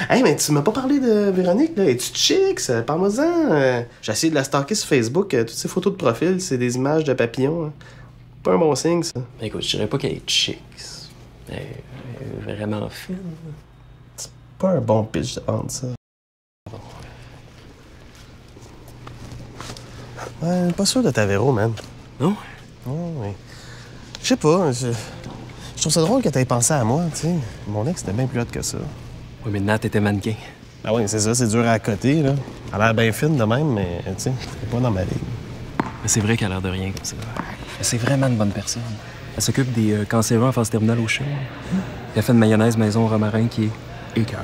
Hey, mais tu m'as pas parlé de Véronique, là. Es-tu chic, ça? Parle-moi-en. J'ai essayé de la stalker sur Facebook. Toutes ses photos de profil, c'est des images de papillons. Hein. Pas un bon signe, ça. Écoute, je dirais pas qu'elle est chic. Elle est vraiment fine. C'est pas un bon pitch de vendre, ça. Ouais, pas sûr de ta Véro, man. Non? Oh, oui. Je sais pas, je trouve ça drôle que t'aies pensé à moi, tu sais. Mon ex était bien plus hot que ça. Oui, mais Nat était mannequin. Ah oui, c'est ça, c'est dur à côté, là. Elle a l'air bien fine de même, mais, tu sais, c'est pas dans ma ligne. Mais c'est vrai qu'elle a l'air de rien comme ça. C'est vraiment une bonne personne. Elle s'occupe des cancéreux en phase terminale au CHUM. Elle fait une mayonnaise maison au romarin qui est écœurante.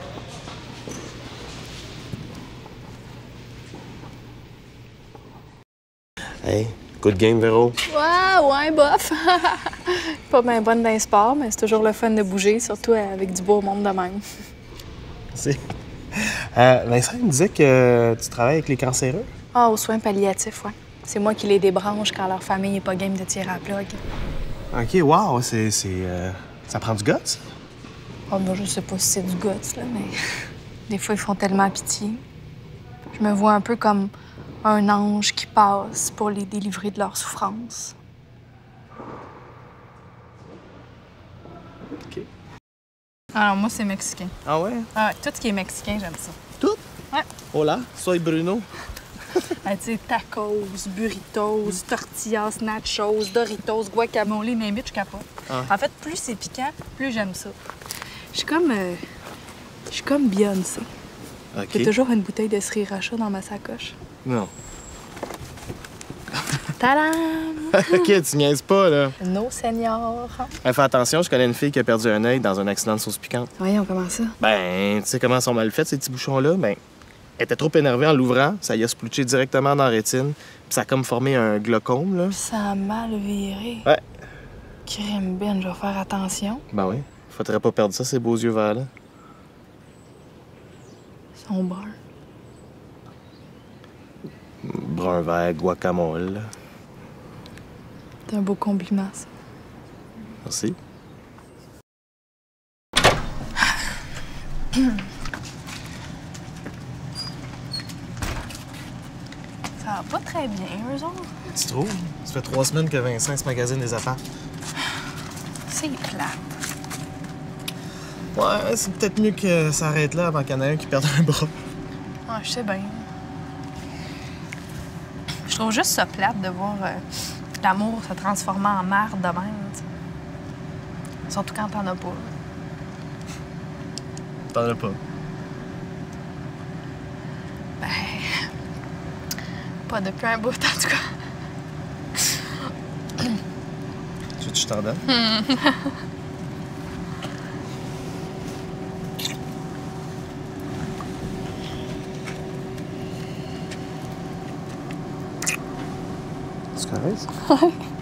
Hey, good game, Véro. Ouais, bof. Pas bien bonne dans les sports, mais c'est toujours le fun de bouger, surtout avec du beau monde de même. Merci. Vincent me disait que tu travailles avec les cancéreux. Ah, aux soins palliatifs, ouais. C'est moi qui les débranche quand leur famille n'est pas game de tirer à la plug. OK, wow, ça prend du guts, ça? Oh, moi, je sais pas si c'est du guts, là, mais des fois, ils font tellement pitié. Je me vois un peu comme un ange qui passe pour les délivrer de leur souffrance. OK. Alors, moi, c'est mexicain. Ah ouais? Ah, tout ce qui est mexicain, j'aime ça. Tout? Ouais. Hola, soy Bruno. Tu sais, tacos, burritos, tortillas, nachos, Doritos, guacamole, même je capote. Ah. En fait, plus c'est piquant, plus j'aime ça. Je suis comme Beyoncé. OK. J'ai toujours une bouteille de sriracha dans ma sacoche. Non. Tadam! OK, tu niaises pas, là. No, senior. Hey, fais attention, je connais une fille qui a perdu un œil dans un accident de sauce piquante. Voyons, comment ça? Ben, tu sais comment ils sont mal faits, ces petits bouchons-là? Ben, elle était trop énervée en l'ouvrant, ça y a splouché directement dans la rétine, puis ça a comme formé un glaucome, là. Ça a mal viré. Ouais. Crème Ben, je vais faire attention. Ben oui, faudrait pas perdre ça, ces beaux yeux verts-là. Ils sont bruns. Brun vert, guacamole. C'est un beau compliment, ça. Merci. Ça va pas très bien, eux autres. Tu trouves? Ça fait 3 semaines que Vincent se magasine des affaires. C'est plate. Ouais, c'est peut-être mieux que ça arrête là avant qu'il y en ait un qui perde un bras. Ouais, je sais bien. Je trouve juste ça plate de voir l'amour se transformer en marde de même, tu sais. Surtout quand t'en as pas. T'en as pas. Ben... Pas depuis un bout, en tout cas. Tu veux que je t'en donne? C'est correct, ça?